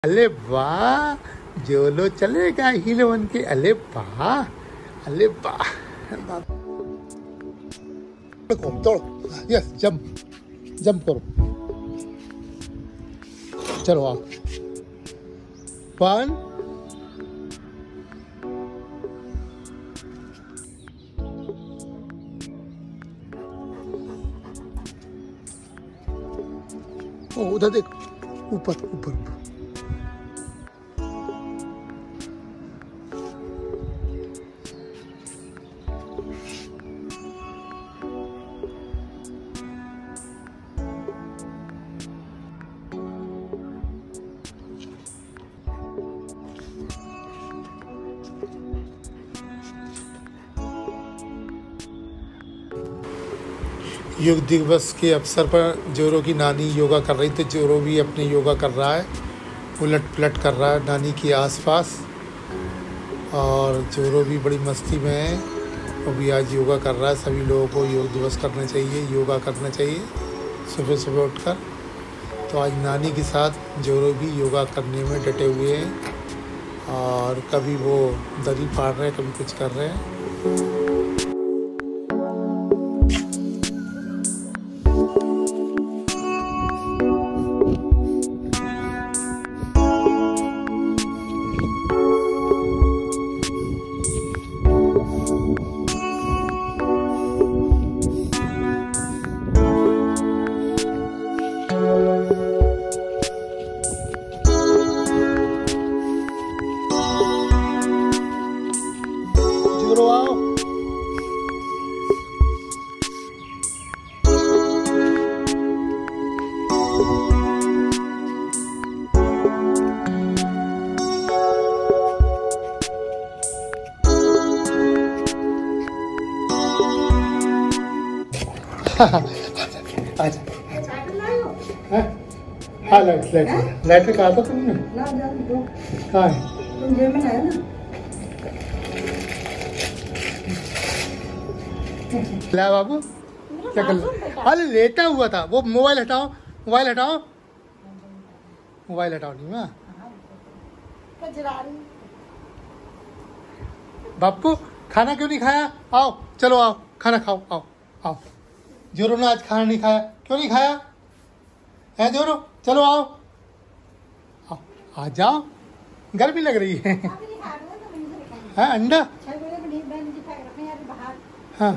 अले वाह, जोलो चलेगा हीरो बन के। अले वाह, अले वाह। दौड़ो, यस, जंप करो। चलो आओ। 1 उधर देख, ऊपर ऊपर। योग दिवस के अवसर पर जोरो की नानी योगा कर रही, तो जोरो भी अपने योगा कर रहा है, उलट पलट कर रहा है नानी के आसपास। और जोरो भी बड़ी मस्ती में है, वो भी आज योगा कर रहा है। सभी लोगों को योग दिवस करना चाहिए, योगा करना चाहिए सुबह सुबह उठकर। तो आज नानी के साथ जोरो भी योगा करने में डटे हुए हैं, और कभी वो दरी फाड़ रहे हैं, कभी कुछ कर रहे हैं। जोरो आओ। आजा। हाँ, लाइटर कहा था तुमने? कहाँ है? ला बाबू, क्या कर? अरे लेटा हुआ था वो। मोबाइल हटाओ, मोबाइल हटाओ, मोबाइल हटाओ। नहीं माँ, बापू खाना क्यों नहीं खाया? आओ, चलो आओ, खाना खाओ। आओ आओ। जोरो ने आज खाना नहीं खाया। क्यों नहीं खाया है जोरो? चलो आओ, आओ, आ जाओ। गर्मी लग रही है। हाँ, अंडा। हाँ,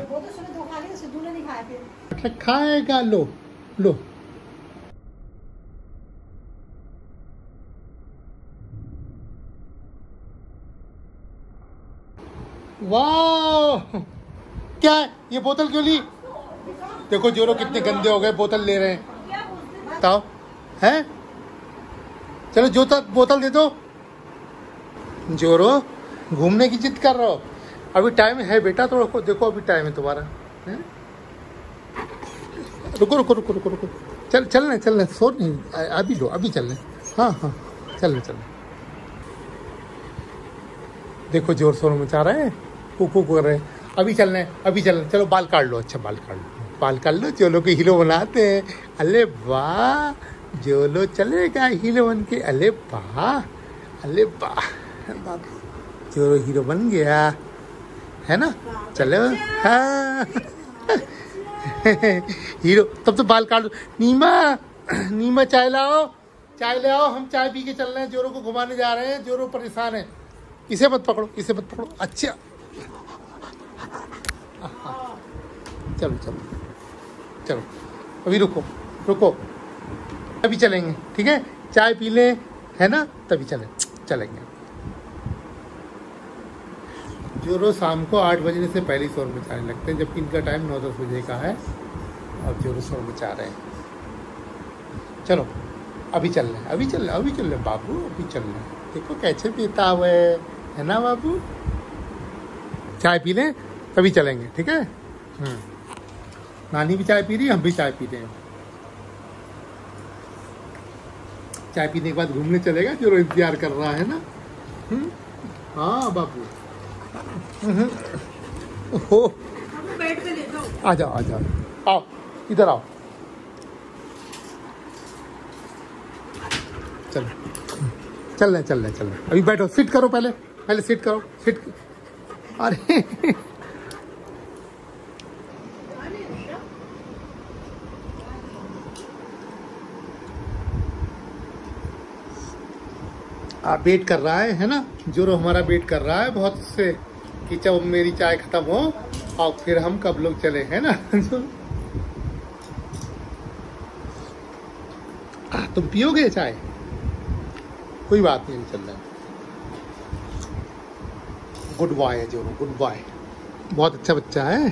खाएगा। लो लो। वाह, क्या है ये? बोतल क्यों ली? देखो जोरो कितने गंदे हो गए, बोतल ले रहे हैं। बताओ, हैं? चलो जोता बोतल दे दो। जोरो घूमने की जिद कर रहे हो? अभी टाइम है बेटा, तो रुको, देखो अभी टाइम है तुम्हारा। रुको रुको रुको रुको रुको। चलने सो नहीं, अभी लो, अभी चलने। हाँ हाँ, चलने। देखो जोर शोर मचा रहे हैं, कुकू कर रहे हैं। अभी चलने। चलो बाल काट लो। अच्छा, बाल काट लो। जोलो के हीरो बनाते हैं। अले वाह, जोलो चलेगा हीरो बन के। अले वाह, अले वाह, जोरो हीरो बन गया है ना। चलो हाँ। हीरो। तब तो बाल काट लो। नीमा चाय लाओ, हम चाय पी के चल रहे हैं। जोरो को घुमाने जा रहे हैं, जोरो परेशान है। इसे मत पकड़ो। अच्छा, चलो। अभी रुको, अभी चलेंगे, ठीक है? चाय पी लें, है ना, तभी चलेंगे। जोरो शाम को 8 बजने से पहले शोर मचाने लगते हैं, जबकि इनका टाइम 9-10 बजे का है, और जोरो शोर मचा रहे हैं। चलो अभी चल रहे बाबू, अभी चल रहे। देखो कैसे पीता हुआ है ना बाबू। चाय पी लें, तभी चलेंगे, ठीक है? नानी भी चाय पी रही है, हम भी चाय पीते हैं। चाय पीने के बाद घूमने चलेगा, जो इंतजार कर रहा है ना। हाँ बाबू। हो, आ जाओ, आओ इधर आओ। चलो चल रहे अभी बैठो, सिट करो, पहले सिट करो, सिट। अरे आप वेट कर रहा है ना, जोरो हमारा वेट कर रहा है बहुत उससे कि जब मेरी चाय खत्म हो और फिर हम कब लोग चले, है ना। तुम पियोगे चाय? कोई बात नहीं, चल रहा है। गुड बॉय है जोरो, गुड बॉय, बहुत अच्छा बच्चा है।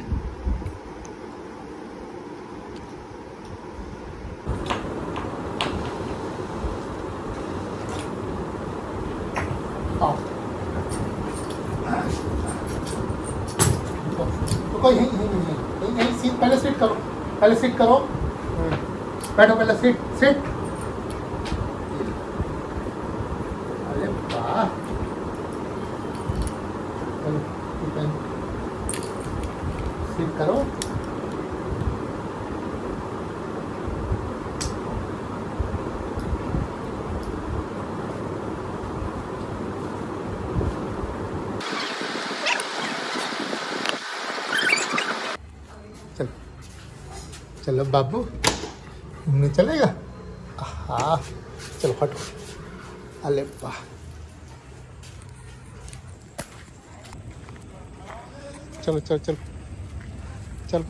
यहीं सीट, पहले सिट करो, बैठो, पहले सिट। अरे वाह, सिट करो। चलो बाबू, घूमने चलेगा? हाँ चलो हटो। अरे वाह, चलो।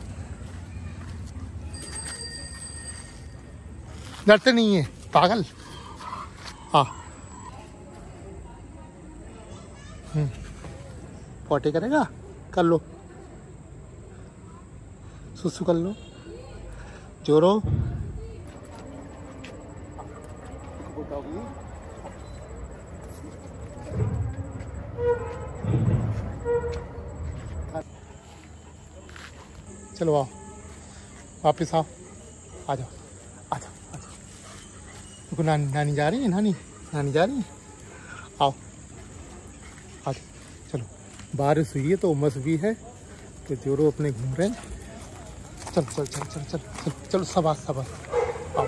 डरते नहीं है पागल। हाँ, पॉटी करेगा? कर लो, सुसु कर लो। जोरो चलो आओ, वापिस आओ, आ जाओ। देखो नानी जा रही है, नानी जा रही है। आओ आ जाओ, चलो। बारिश हुई है तो उमस भी है, तो जोरो अपने घूम रहे हैं। चलो शाबाश, आओ,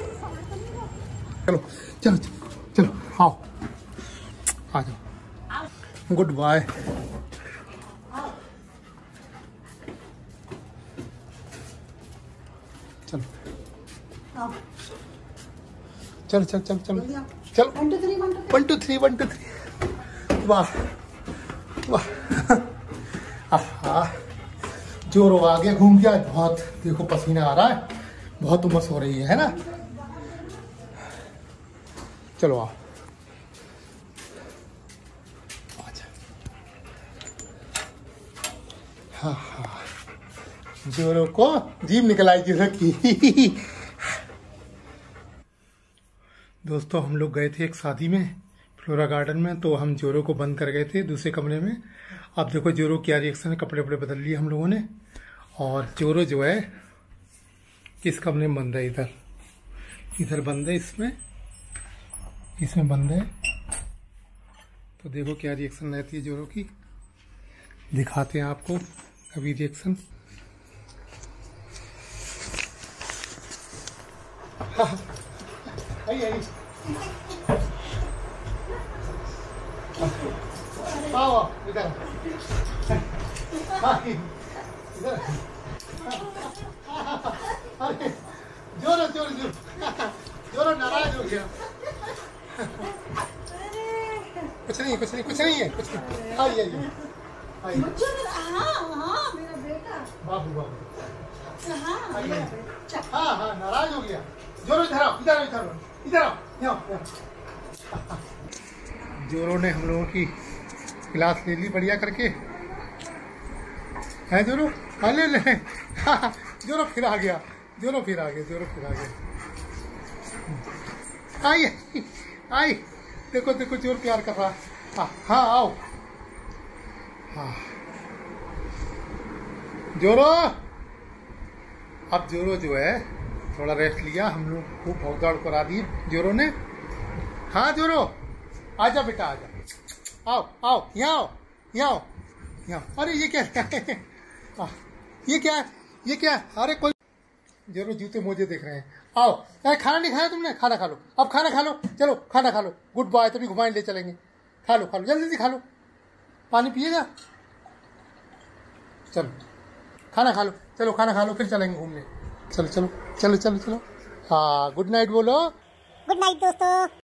चलो आओ, आ जाओ। Good bye. चलो 1 2 3 वाह। जोरो आ गया घूम के। आज बहुत देखो पसीना आ रहा है, बहुत उमस हो रही है ना। चलो आओ, अच्छा। हाँ, जोरो को जीभ निकल आई जोरो की। दोस्तों, हम लोग गए थे एक शादी में, फ्लोरा गार्डन में, तो हम जोरो को बंद कर गए थे दूसरे कमरे में। अब देखो जोरो क्या रिएक्शन है। कपड़े बदल लिए हम लोगों ने, और जोरो जो है इस कमरे में बंद है, इधर बंद है, इसमें बंद है। तो देखो क्या रिएक्शन रहती है जोरो की, दिखाते हैं आपको अभी रिएक्शन। इधर जोरो नाराज हो गया। कुछ नहीं है। आइए बाबू हाँ नाराज हो गया। जोरो इधर आओ। जोरो ने हम लोगों की क्लास ले ली बढ़िया करके, है जोरो? हाँ ले। जोरो फिर आ गया। आई देखो जोर प्यार कर रहा है। हाँ आओ। हाँ जोरो, अब जोरो जो है थोड़ा रेस्ट लिया, हम लोग खूब भौग दौड़ करा दी जोरो ने। हाँ जोरो आजा बेटा, आजा, आओ यहाँ आओ। अरे ये क्या है? ये क्या है? अरे कोई जोरो जूते मोजे देख रहे हैं। आओ, अरे खाना नहीं खाया तुमने? खाना खा लो, अब खाना खा लो, चलो खाना खा लो। गुड बाय, तभी घुमाने ले चलेंगे। खा लो जल्दी से खा लो। पानी पिएगा? चलो खाना खा लो, चलो खाना खा लो, फिर चलेंगे घूमने। चलो चलो चलो चलो चलो। हाँ, गुड नाइट बोलो। गुड नाइट दोस्तों।